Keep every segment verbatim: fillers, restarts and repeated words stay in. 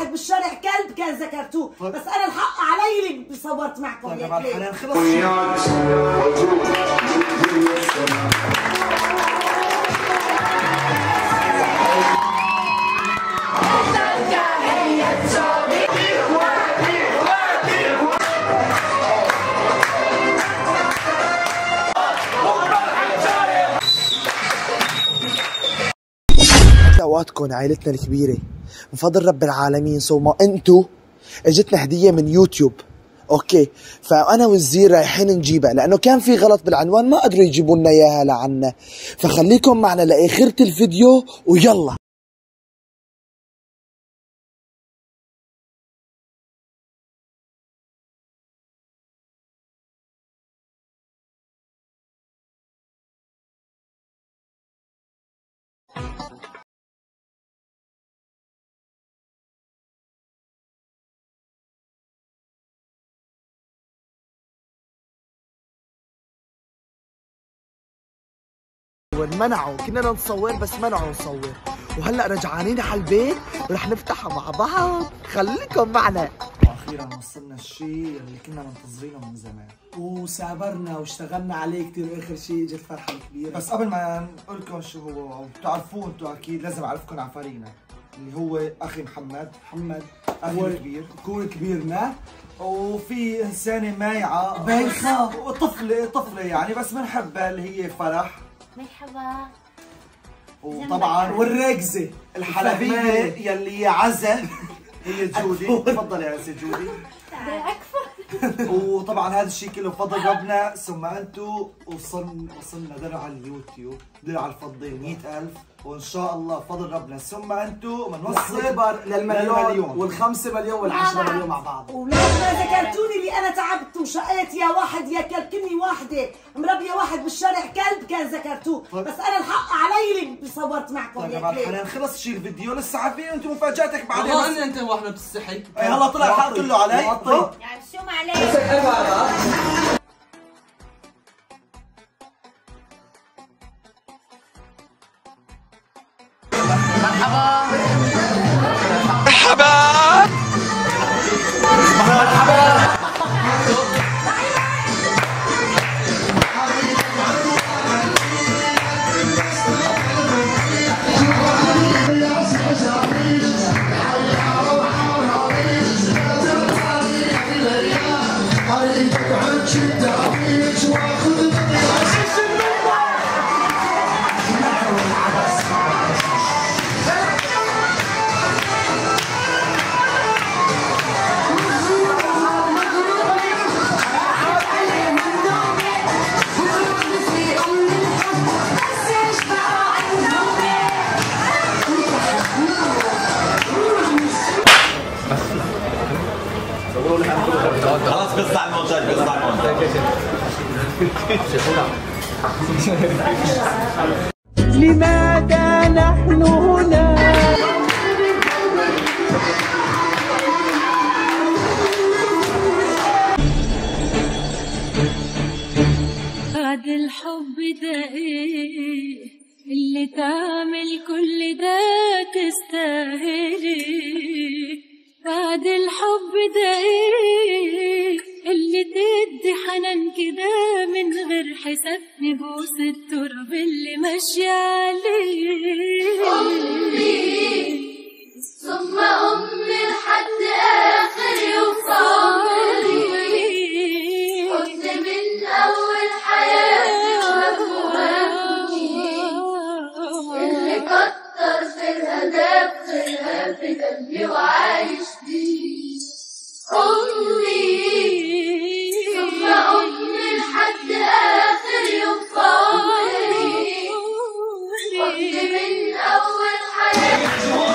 واحد بالشارع كلب كان ذكرتوه. طيب. بس انا الحق علي اللي صورت معكم. طيب يا حنان خلص. اوقاتكم عائلتنا الكبيره من فضل رب العالمين. سو ما انتو اجتنا هديه من يوتيوب، اوكي، فانا والزير رايحين نجيبها لانه كان في غلط بالعنوان ما قدروا يجيبوا لنا اياها لعنا، فخليكم معنا لاخره الفيديو ويلا. منعوا، كنا نصور بس منعوا نصور، وهلا رجعانين على البيت ورح نفتحها مع بعض، خليكم معنا. واخيرا وصلنا الشيء اللي كنا منتظرينه من زمان، وسابرنا واشتغلنا عليه كثير، واخر شيء اجت فرحه كبيره. بس قبل ما نقول لكم شو هو او بتعرفوه انتم اكيد، لازم اعرفكم على فريقنا اللي هو اخي محمد. محمد اخي الكبير، كون كبيرنا، وفي انسانه مايعه بايخه وطفله طفله يعني بس بنحبها اللي هي فرح. مرحبا. وطبعا والركزه الحلبيه يلي عزة هي جودي. تفضلي يا سي جودي. وطبعا هذا الشيء كله بفضل ربنا، ثم انتم وصلنا وصلنا درع اليوتيوب، درع الفضي مئة ألف، وان شاء الله بفضل ربنا ثم انتم بنوصل للمليون والخمسة مليون والعشرة مليون مع بعض. ولما ذكرتوني اللي انا تعبت وشقيت يا واحد يا كلب، كني واحدة مربية واحد بالشارع كلب كان ذكرتوه. طيب. بس انا الحق علي اللي صورت معكم. طيب يا حنان خلص شيء الفيديو لسه عارفين انتم مفاجاتك بعدين. والله اني انت واحنا بتستحي. هلا طلع الحق كله علي. يعني شو معلش؟ مرحبا مرحبا خلاص قصة على المونتاج، قصة على المونتاج. لماذا نحن هنا؟ بعد الحب ده ايه اللي تعمل كل ده تستاهلي؟ بعد الحب ده ايه اللي تدي حنان كده من غير حساب، نبوس التراب اللي ماشية عليه. أمي ثم أمي لحد آخر يوم في عمري، حزن من أول حياتي وهمي، اللي كتر خيرها داب خيرها في قلبي وعايش بيه. أمي ثم أمي لحد آخر يوم في عمري، حزن من أول حياتي.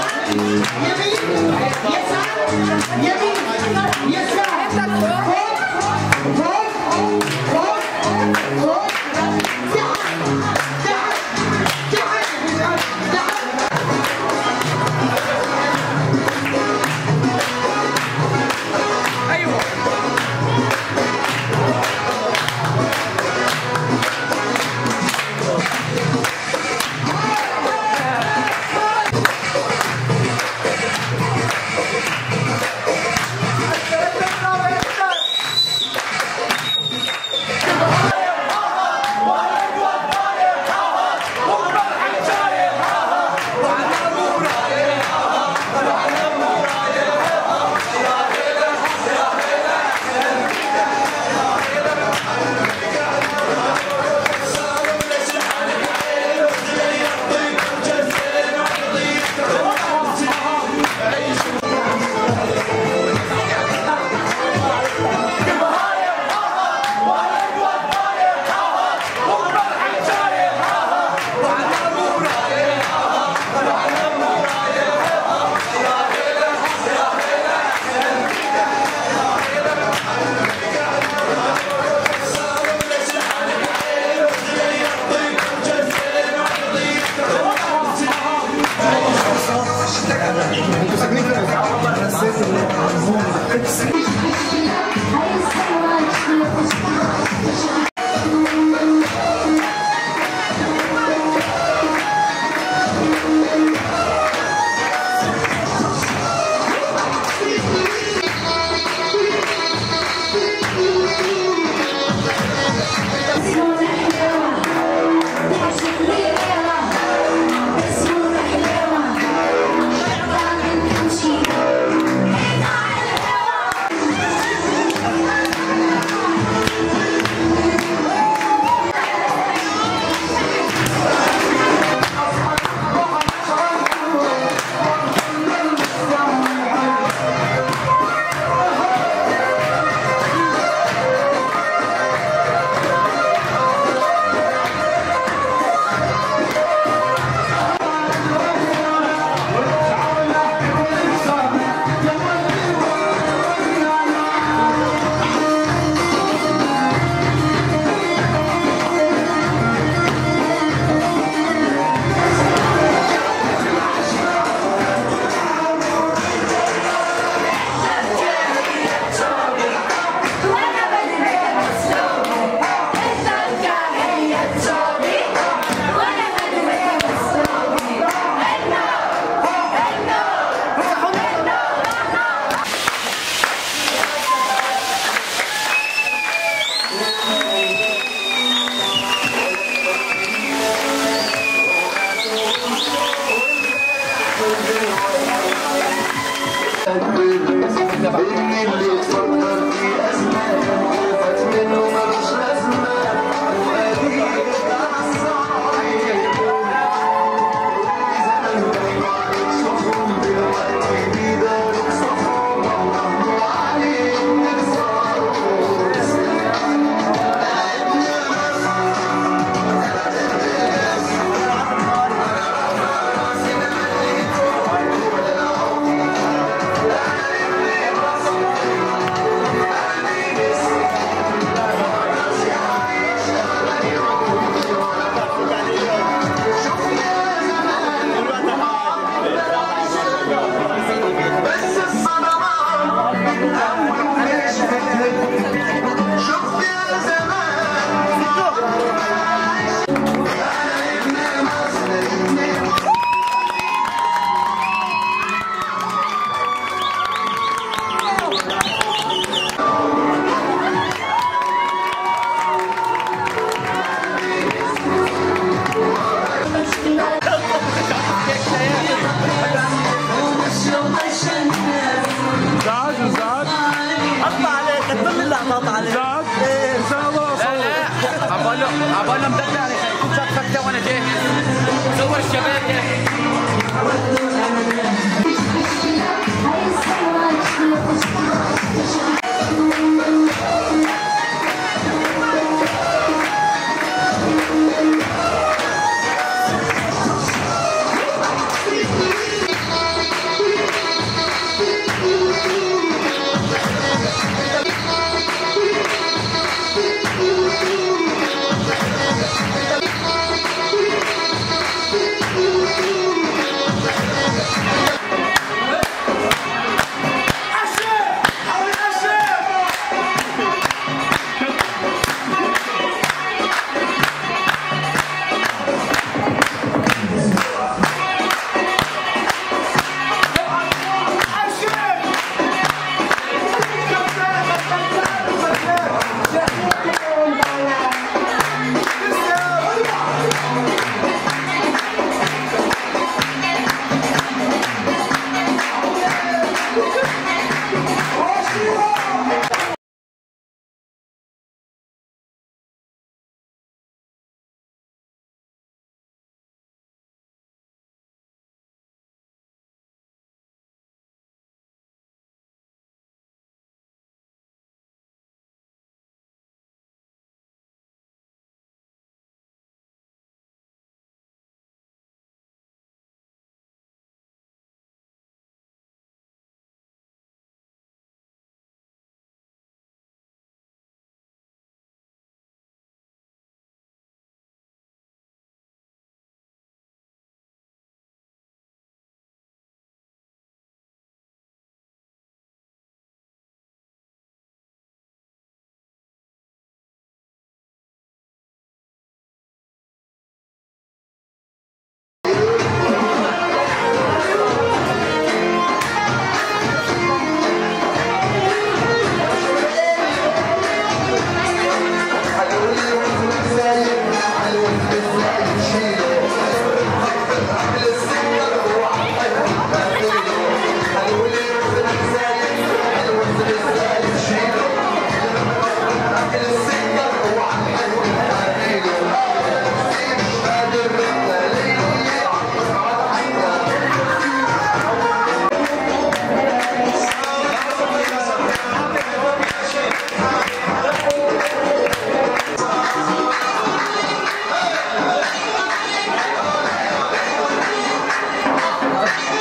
اللي تفكر في أزمة وقفت منه ملوش لازمة